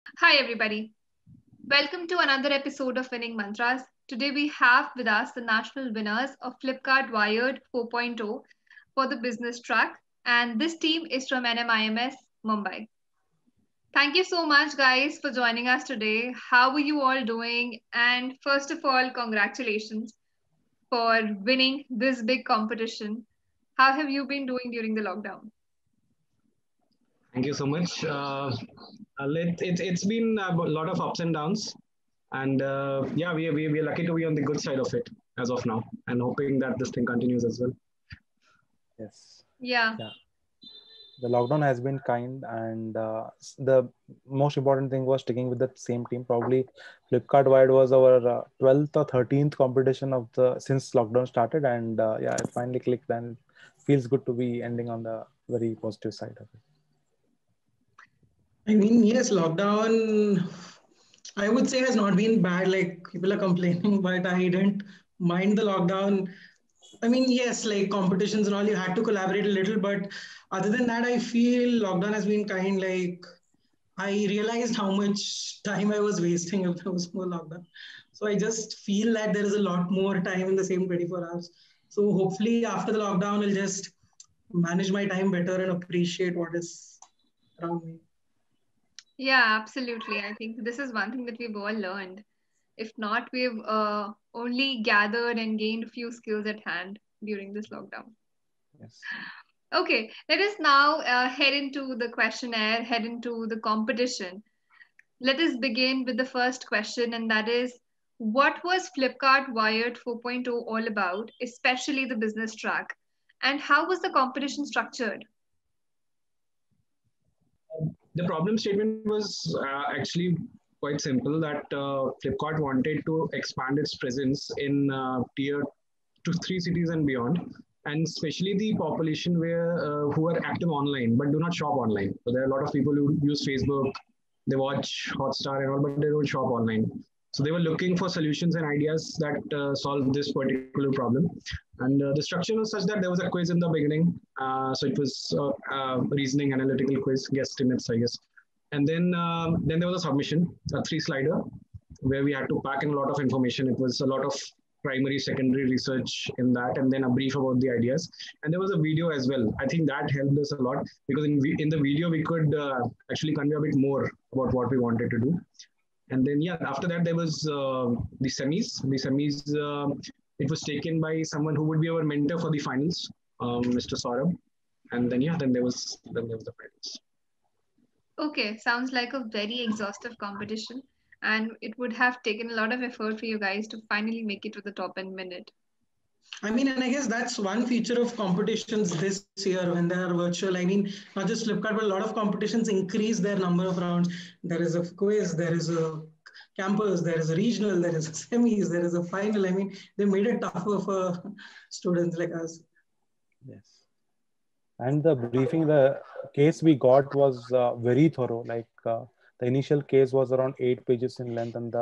Hi, everybody. Welcome to another episode of Winning Mantras. Today, we have with us the national winners of Flipkart Wired 4.0 for the business track, and this team is from NMIMS Mumbai. Thank you so much, guys, for joining us today. How are you all doing? And first of all, congratulations for winning this big competition. How have you been doing during the lockdown? Thank you so much. It's been a lot of ups and downs, and yeah, we are lucky to be on the good side of it as of now, and hoping that this thing continues as well. Yes, Yeah. yeah. The lockdown has been kind, and the most important thing was sticking with the same team. Probably, Flipkart Wide was our 12th or 13th competition of the since lockdown started, and yeah, it finally clicked, and it feels good to be ending on the very positive side of it. I mean, yes, lockdown, I would say has not been bad. Like people are complaining, but I didn't mind the lockdown. I mean, yes, like competitions and all, you had to collaborate a little, but other than that, I feel lockdown has been kind. Like I realized how much time I was wasting if there was no lockdown. So I just feel that there is a lot more time in the same 24 hours. So hopefully after the lockdown, I'll just manage my time better and appreciate what is around me. Yeah, absolutely. I think this is one thing that we've all learned. If not, we've only gathered and gained a few skills at hand during this lockdown. Yes. Okay, let us now head into the questionnaire, head into the competition. Let us begin with the first question, and that is what was Flipkart Wired 4.0 all about, especially the business track? And how was the competition structured? The problem statement was actually quite simple that Flipkart wanted to expand its presence in tier to three cities and beyond, and especially the population where who are active online but do not shop online. So there are a lot of people who use Facebook, they watch Hotstar and all, but they don't shop online. So they were looking for solutions and ideas that solve this particular problem. And the structure was such that there was a quiz in the beginning. So it was reasoning, analytical quiz, guesstimates, I guess. And then there was a submission, a three slider, where we had to pack in a lot of information. It was a lot of primary, secondary research in that, and then a brief about the ideas. And there was a video as well. I think that helped us a lot because in the video we could actually convey a bit more about what we wanted to do. And then yeah, after that there was the semis. The semis, it was taken by someone who would be our mentor for the finals, Mr. Saurabh. And then yeah, then there was the finals. Okay, sounds like a very exhaustive competition, and it would have taken a lot of effort for you guys to finally make it to the top and win it. I mean, and I guess that's one feature of competitions this year when they are virtual. I mean, not just Flipkart, but a lot of competitions increase their number of rounds. There is a quiz, there is a campus, there is a regional, there is a semis, there is a final. I mean, they made it tougher for students like us. Yes. And the briefing, the case we got was very thorough. Like the initial case was around 8 pages in length, and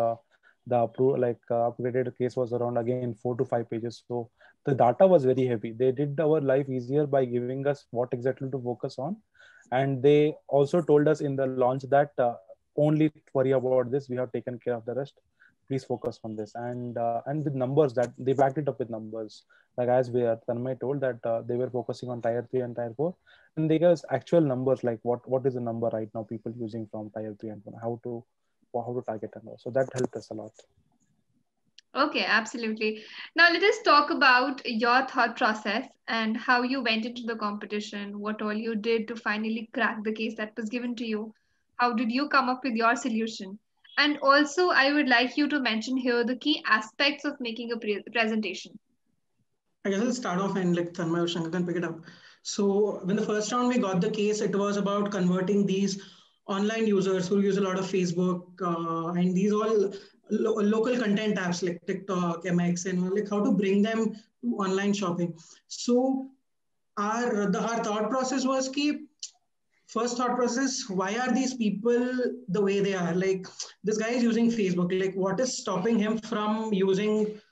the upgraded case was around again 4 to 5 pages. So the data was very heavy. They did our life easier by giving us what exactly to focus on, and they also told us in the launch that only worry about this. We have taken care of the rest. Please focus on this, and with numbers that they backed it up with numbers. Like as we Tanmay told that they were focusing on tier 3 and tier 4, and they gave us actual numbers like what is the number right now people using from tier 3 and 4, how to target and all. So that helped us a lot. Okay, absolutely. Now let us talk about your thought process and how you went into the competition, what all you did to finally crack the case that was given to you. How did you come up with your solution? And also, I would like you to mention here the key aspects of making a presentation. I guess I'll start off and like Tanmay or Shankar can pick it up. So when the first round we got the case, it was about converting these online users who use a lot of Facebook and these all local content apps like TikTok, MX, and all, like how to bring them to online shopping. So our thought process was keep first thought process, why are these people the way they are? Like this guy is using Facebook, like what is stopping him from using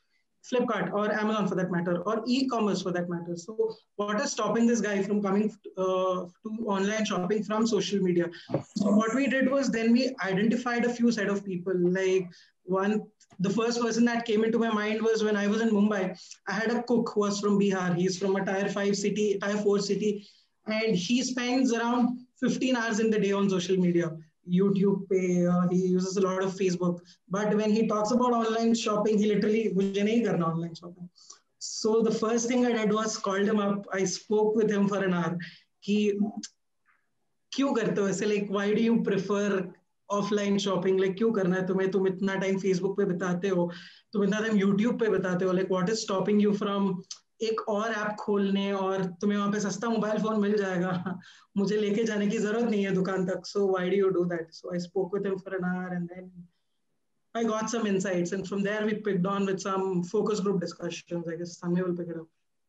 Flipkart or Amazon for that matter, or e-commerce for that matter. So what is stopping this guy from coming to online shopping from social media? So what we did was then we identified a few set of people. Like the first person that came into my mind was when I was in Mumbai. I had a cook who was from Bihar. He's from a tier 4 city, and he spends around 15 hours in the day on social media. YouTube पे, he uses a lot of Facebook. But when he talks about online shopping, he literally मुझे नहीं करना online shopping. So the first thing I did was called him up. I spoke with him for an hour. कि क्यों करते हो ऐसे, like why do you prefer offline shopping, like क्यों करना है तुम्हें, तुम इतना टाइम फेसबुक पे बिताते हो, तुम इतना टाइम यूट्यूब पे बिताते हो, like what is stopping you from एक और ऐप खोलने, और तुम्हें वहां पे सस्ता मोबाइल फोन मिल जाएगा, मुझे लेके जाने की जरूरत नहीं है दुकान तक, so why do you do that? So I spoke with him for an hour and then I got some insights, and from there we picked on with some focus group discussions. I guess Sammy will pick it up.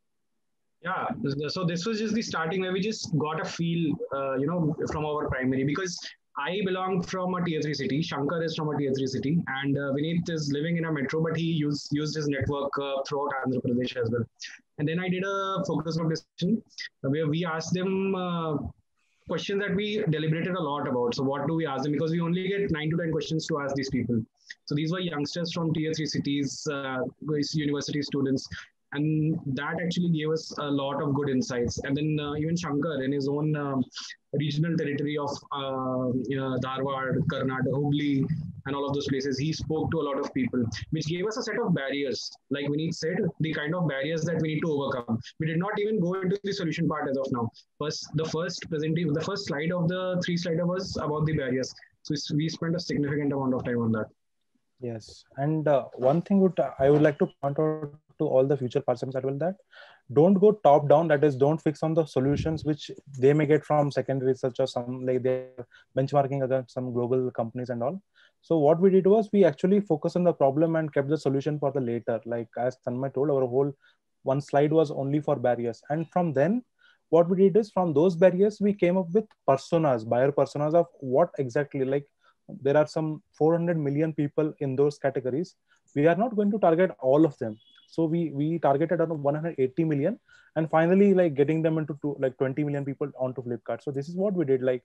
Yeah, so this was just the starting where we just got a feel, from our primary, because I belong from a tier 3 city. Shankar is from a tier 3 city, and Vineet is living in a metro, but he used his network throughout Andhra Pradesh as well. And then I did a focus group discussion where we asked them questions that we deliberated a lot about. So what do we ask them? Because we only get 9 to 10 questions to ask these people. So these were youngsters from tier 3 cities, university students. And that actually gave us a lot of good insights. And then even Shankar, in his own regional territory of Dharwad, Karnataka, Hubli, and all of those places, he spoke to a lot of people, which gave us a set of barriers. Like Vineet said, the kind of barriers that we need to overcome. We did not even go into the solution part as of now. The first slide of the 3-slider was about the barriers. So we spent a significant amount of time on that. Yes, and one thing I would like to point out to all the future participants as well, that don't go top down. That is, don't fix on the solutions which they may get from secondary research or some, like they're benchmarking against some global companies and all. So what we did was we actually focused on the problem and kept the solution for the later. Like as Tanmay told, our whole one slide was only for barriers, and from then what we did is from those barriers we came up with personas, buyer personas of what exactly, like there are some 400 million people in those categories. We are not going to target all of them, so we targeted around 180 million, and finally like getting them into like 20 million people onto Flipkart. So this is what we did, like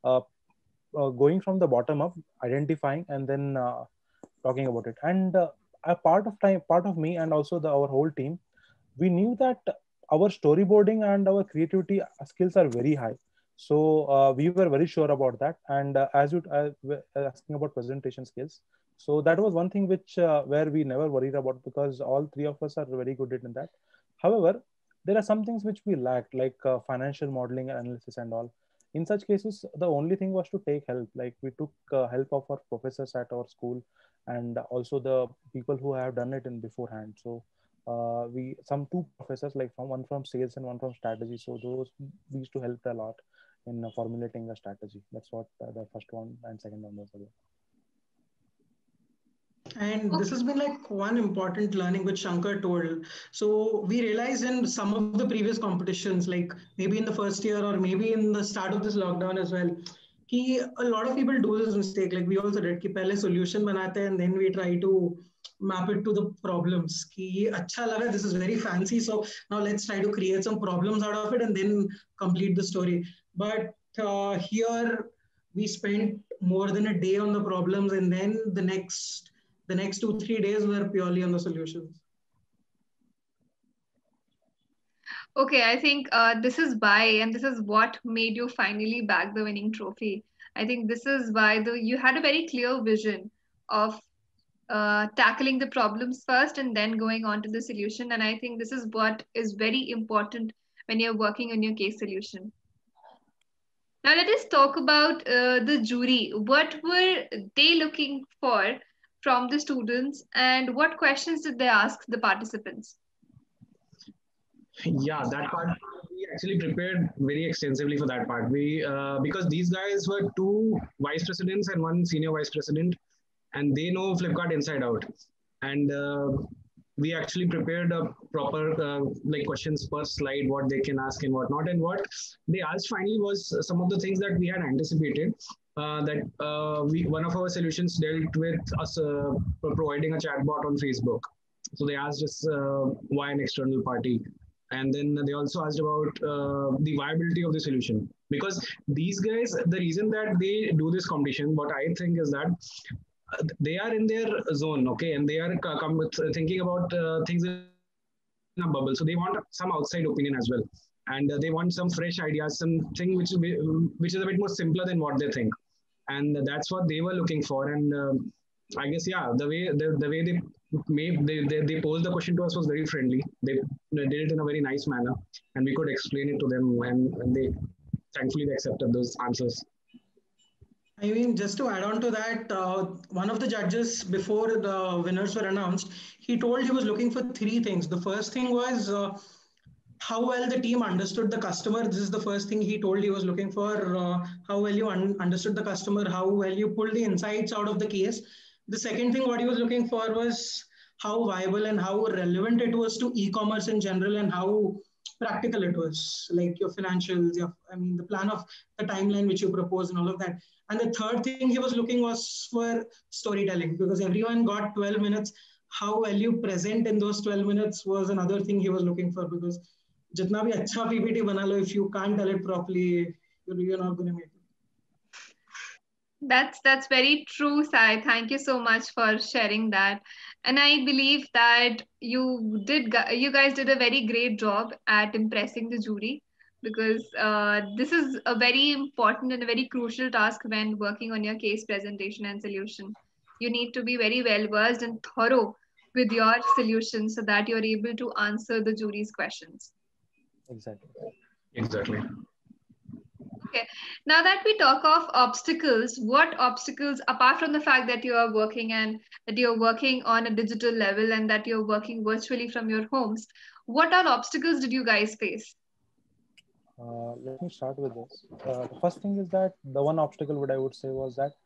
going from the bottom up, identifying and then talking about it. And a part of me and also our whole team, we knew that our storyboarding and our creativity skills are very high. So we were very sure about that. And as you asking about presentation skills, so that was one thing which where we never worried about, because all 3 of us are very good in that. However, there are some things which we lacked, like financial modeling and analysis and all. In such cases, the only thing was to take help. Like we took help of our professors at our school, and also the people who have done it in beforehand. So we some 2 professors, like one from sales and one from strategy. So those used to help a lot in formulating a strategy. That's what the first one and second one was about. And this has been like one important learning which Shankar told. So we realized in some of the previous competitions, like maybe in the first year or maybe in the start of this lockdown as well, कि a lot of people do this mistake. Like we also did, कि पहले solution बनाते हैं and then we try to map it to the problems. कि ये अच्छा लगा, this is very fancy, so now let's try to create some problems out of it and then complete the story. But here we spent more than a day on the problems, and then the next 2-3 days were purely on the solutions. Okay, I think this is why, and this is what made you finally bag the winning trophy. I think this is why you had a very clear vision of tackling the problems first and then going on to the solution. And I think this is what is very important when you're working on your case solution. Now let us talk about the jury. What were they looking for from the students, and what questions did they ask the participants? Yeah, that part we actually prepared very extensively for that part. We because these guys were 2 vice presidents and 1 senior vice president, and they know Flipkart inside out. And we actually prepared a proper like questions per slide, what they can ask and what not. And what they asked finally was some of the things that we had anticipated. One of our solutions dealt with us providing a chatbot on Facebook. So they asked us why an external party, and then they also asked about the viability of the solution. Because these guys, the reason that they do this competition, what I think is that they are in their zone, okay, and they are thinking about things in a bubble. So they want some outside opinion as well, and they want some fresh ideas, something which is a bit more simpler than what they think, and that's what they were looking for. And I guess yeah, the way they posed the question to us was very friendly. They did it in a very nice manner, and we could explain it to them, and they thankfully they accepted those answers. I mean, just to add on to that, one of the judges, before the winners were announced, he told he was looking for three things. The first thing was how well the team understood the customer. This is the first thing he told he was looking for. How well you understood the customer, how well you pulled the insights out of the case. The second thing, what he was looking for was how viable and how relevant it was to e-commerce in general, and how practical it was, like your financials, I mean, the plan of the timeline which you propose and all of that. And the third thing he was looking was for storytelling, because everyone got 12 minutes. How well you present in those 12 minutes was another thing he was looking for, because जितना भी अच्छा PPT बना लो, if you can't tell it properly, you're not going to make it. That's very true, Sai. Thank you so much for sharing that. And I believe that you guys did a very great job at impressing the jury, because this is a very important and a very crucial task when working on your case presentation and solution. You need to be very well versed and thorough with your solution so that you're able to answer the jury's questions. Exactly. Exactly. Okay. Now that we talk of obstacles, what obstacles, apart from the fact that you are working and that you're working on a digital level and that you're working virtually from your homes, what all obstacles did you guys face? Let me start with this. The first thing is that the one obstacle what I would say was that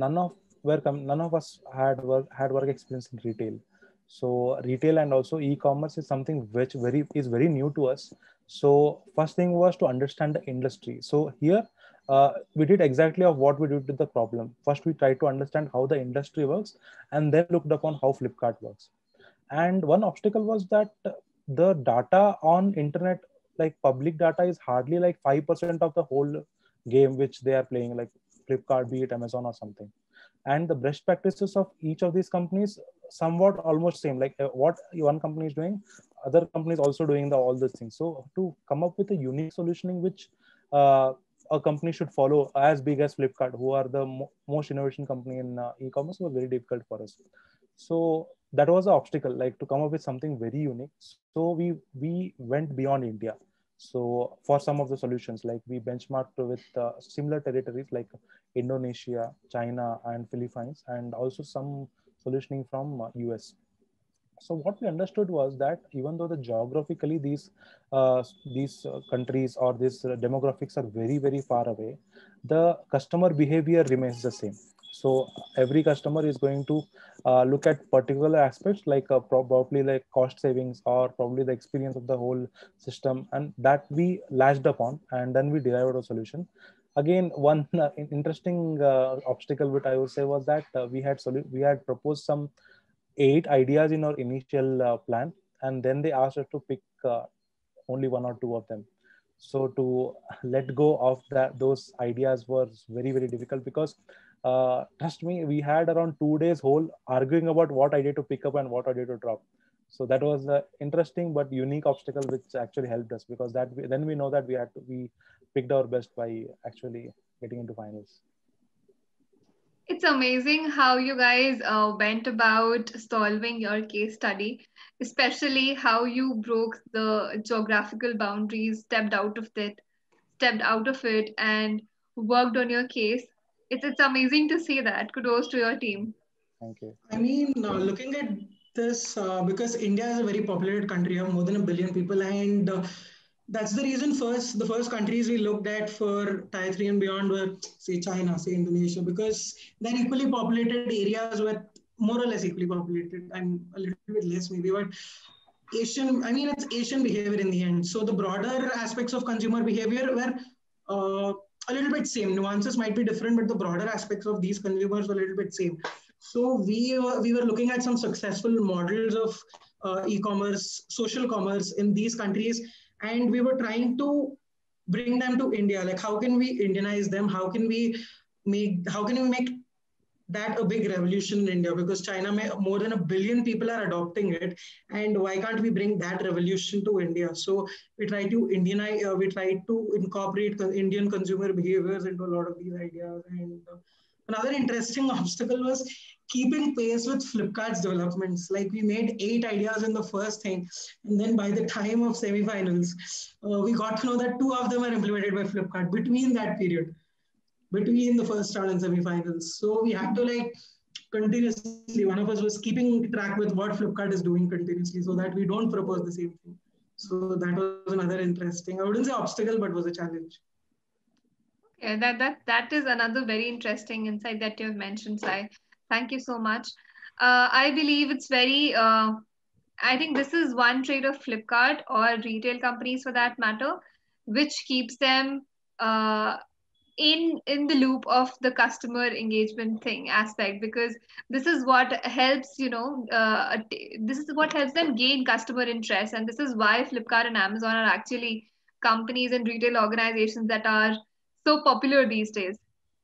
none of us had work experience in retail. So retail and also e-commerce is something which is very new to us. So first thing was to understand the industry. So here we did exactly of what we did with the problem. First, we tried to understand how the industry works, and then looked upon how Flipkart works. And one obstacle was that the data on internet, like public data, is hardly like 5% of the whole game which they are playing, like Flipkart, be it Amazon or something. And the best practices of each of these companies somewhat almost same, like what one company is doing, other companies also doing all these things. So to come up with a unique solutioning which a company should follow as big as Flipkart, who are the most innovation company in e-commerce, was very difficult for us. So that was the obstacle, like to come up with something very unique. So we went beyond India. So for some of the solutions, like we benchmarked with similar territories like Indonesia, China, and Philippines, and also some solutioning from US. So what we understood was that even though the geographically these countries or these demographics are very far away, the customer behavior remains the same. So every customer is going to look at particular aspects, like probably like cost savings or probably the experience of the whole system, and that we latched upon, and then we derived a solution. Again, one interesting obstacle which I would say was that we had proposed some 8 ideas in our initial plan, and then they asked us to pick only 1 or 2 of them. So to let go of those ideas was very difficult, because trust me, we had around 2 days whole arguing about what idea to pick up and what idea to drop. So that was an interesting but unique obstacle which actually helped us, because then we know that we picked our best by actually getting into finals. It's amazing how you guys went about solving your case study, especially how you broke the geographical boundaries, stepped out of it, and worked on your case. It's amazing to see that. Kudos to your team. Thank you. I mean, looking at this, because India is a very populated country, you have more than a billion people, and that's the reason the first countries we looked at for Tier 3 and beyond were, say, China, say, Indonesia, because they're equally populated areas with more or less equally populated, and a little bit less maybe, but it's Asian behavior in the end. So the broader aspects of consumer behavior were a little bit same. Nuances might be different, but the broader aspects of these consumers were a little bit same. So we were looking at some successful models of e-commerce, social commerce in these countries, and we were trying to bring them to India. Like, how can we Indianize them? How can we make that a big revolution in India? Because China, more than 1 billion people are adopting it, and why can't we bring that revolution to India? So we try to Indianize, we try to incorporate Indian consumer behaviors into a lot of these ideas. And another interesting obstacle was keeping pace with Flipkart's developments. Like, we made 8 ideas in the first thing, and then by the time of semifinals, we got to know that 2 of them are implemented by Flipkart between that period, between the first round and semifinals. So we had to like continuously, one of us was keeping track with what Flipkart is doing continuously so that we don't propose the same thing. So that was another interesting, I wouldn't say obstacle, but was a challenge. Yeah, that is another very interesting insight that you have mentioned, Sai. Thank you so much. I believe it's very. I think this is one trait of Flipkart or retail companies for that matter, which keeps them uh, in the loop of the customer engagement thing aspect, because this is what helps this is what helps them gain customer interest, and this is why Flipkart and Amazon are actually companies and retail organizations that are so popular these days.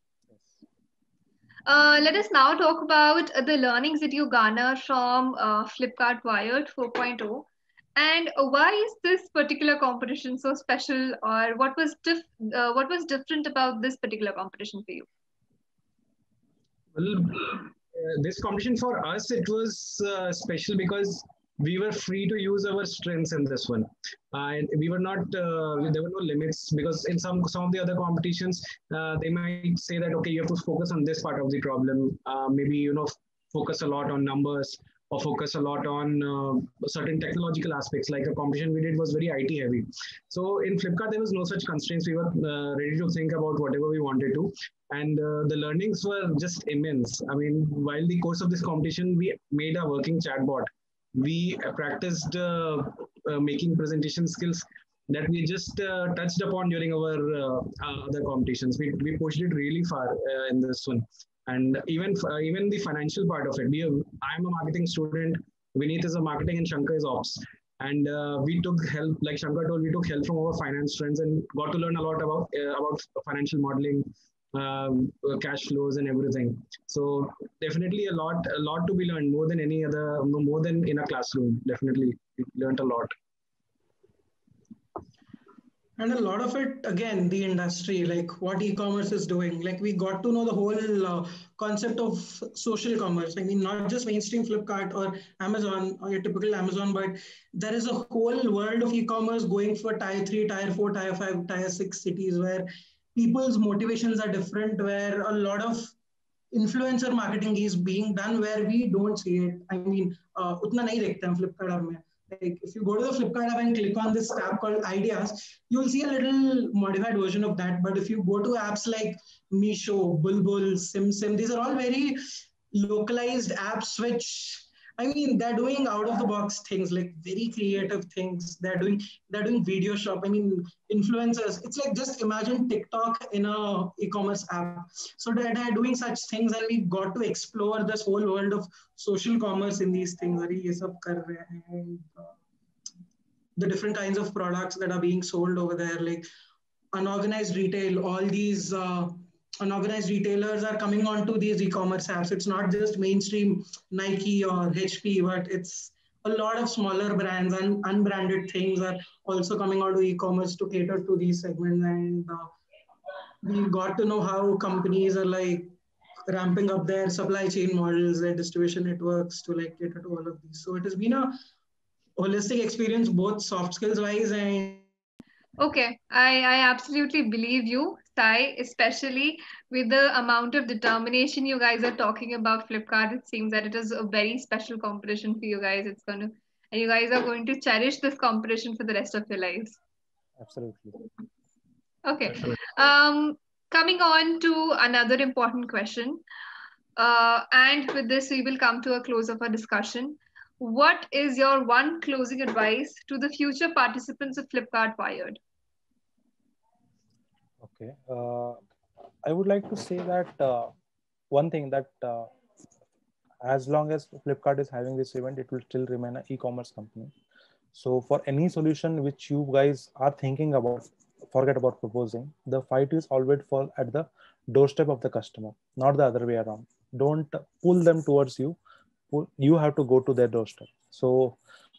Let us now talk about the learnings that you garner from Flipkart Wired 4.0. And why is this particular competition so special, or what was different about this particular competition for you? Well, this competition for us, it was special because we were free to use our strengths in this one, and we were not. There were no limits, because in some of the other competitions, they might say that okay, you have to focus on this part of the problem. Maybe focus a lot on numbers, or focus a lot on certain technological aspects. Like a competition we did was very IT heavy. So in Flipkart, there was no such constraints. We were ready to think about whatever we wanted to, and the learnings were just immense. I mean, while the course of this competition, we made a working chatbot. We practiced making presentation skills that we just touched upon during our other competitions. We pushed it really far in this one, and even the financial part of it. I'm a marketing student. Vineet is a marketing, and Shankar is ops. And we took help, like Shankar told, we took help from our finance friends and got to learn a lot about financial modeling, cash flows, and everything. So definitely a lot to be learned, more than in a classroom. Definitely, we learned a lot. And a lot of it, again, the industry, like what e-commerce is doing. Like, we got to know the whole concept of social commerce. I mean, not just mainstream Flipkart or Amazon or your typical Amazon, but there is a whole world of e-commerce going for tier 3, tier 4, tier 5, tier 6 cities, where people's motivations are different, where a lot of influencer marketing is being done where we don't see it. I mean, utna nahi dekhte hain Flipkart app mein. Like, if you go to the Flipkart app and click on this tab called Ideas, you'll see a little modified version of that. But if you go to apps like Meesho, Bulbul, SimSim, these are all very localized apps which, I mean, they're doing out of the box things, like very creative things. They're doing video shop. I mean, influencers. It's like, just imagine TikTok in a e-commerce app. So they're doing such things, and we got to explore this whole world of social commerce in these things. अरे ये सब कर रहे हैं, and the different kinds of products that are being sold over there, like unorganized retail. All these unorganized retailers are coming onto these e-commerce apps. It's not just mainstream Nike or HP, but it's a lot of smaller brands and unbranded things are also coming onto e-commerce to cater to these segments. And we got to know how companies are like ramping up their supply chain models, their distribution networks to like cater to all of these. So it has been a holistic experience, both soft skills wise and. Okay, I absolutely believe you, Sai, especially with the amount of determination you guys are talking about Flipkart. It seems that it is a very special competition for you guys. And you guys are going to cherish this competition for the rest of your lives. Absolutely. Okay. Coming on to another important question. And with this, we will come to a close of our discussion. What is your one closing advice to the future participants of Flipkart Wired? Okay. I would like to say that one thing that as long as Flipkart is having this event, it will still remain an e-commerce company. So for any solution which you guys are thinking about, forget about proposing. The fight is always for at the doorstep of the customer, not the other way around. Don't pull them towards you. You have to go to their doorstep. So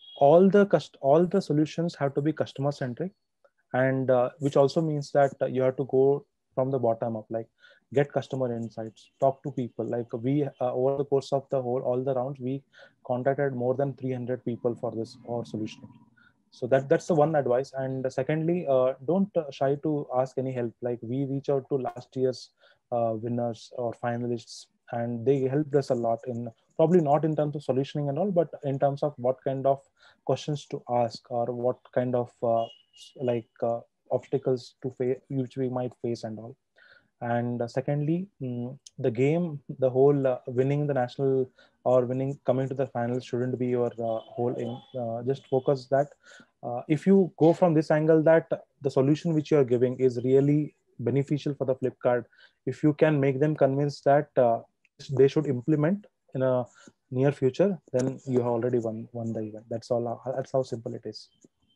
all the solutions have to be customer centric, and which also means that you have to go from the bottom up, like get customer insights, talk to people. Like we over the course of the whole all the rounds, we contacted more than 300 people for this or solution. So that's the one advice. And secondly, don't shy to ask any help. Like we reach out to last year's winners or finalists, and they helped us a lot in, probably not in terms of solutioning and all, but in terms of what kind of questions to ask, or what kind of like obstacles to face which we might face and all. And secondly, the game, the whole winning the national or winning coming to the finals shouldn't be your whole aim. Just focus that if you go from this angle, that the solution which you are giving is really beneficial for the Flipkart, if you can make them convinced that they should implement in a near future, then you have already won the event. That's all. That's how simple it is.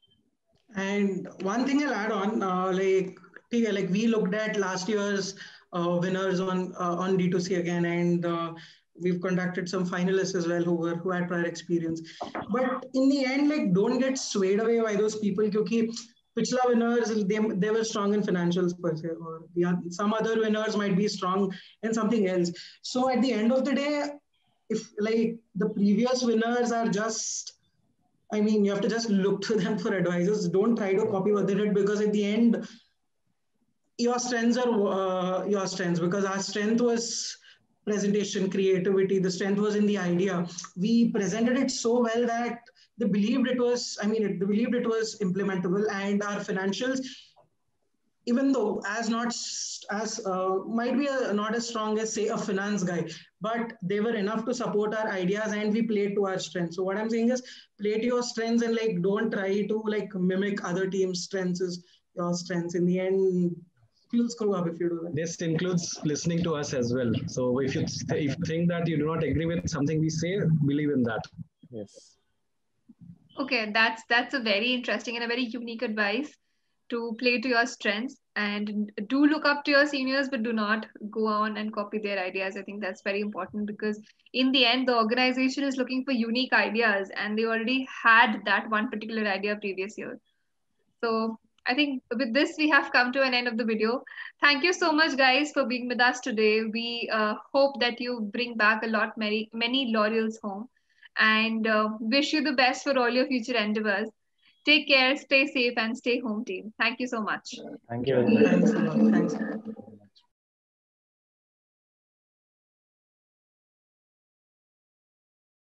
And one thing I'll add on, like we looked at last year's winners on D2C again, and we've conducted some finalists as well who had prior experience. But in the end, like don't get swayed away by those people, because pichla winners they were strong in financials per se, or some other winners might be strong in something else. So at the end of the day, if like the previous winners are just, I mean, you have to just look to them for advices. Don't try to copy what they did, because at the end, your strengths are your strengths. Because our strength was presentation, creativity. The strength was in the idea. We presented it so well that they believed it was. I mean, they believed it was implementable, and our financials, even though as not as might be not as strong as say a finance guy, but they were enough to support our ideas, and we played to our strengths. So what I'm saying is play to your strengths, and like don't try to like mimic other teams' strengths is your strengths. In the end, you'll screw up if you do that. This includes listening to us as well. So if you think that you do not agree with something we say, believe in that. Yes. Okay, that's a very interesting and a very unique advice, to play to your strengths and do look up to your seniors, but do not go on and copy their ideas. I think that's very important, because in the end, the organization is looking for unique ideas, and they already had that one particular idea previous year. So I think with this, we have come to an end of the video. Thank you so much, guys, for being with us today. We hope that you bring back a lot, many laurels home, and wish you the best for all your future endeavors. Take care, stay safe, and stay home, team. Thank you so much. Thank you very much. Thanks a lot. Thanks.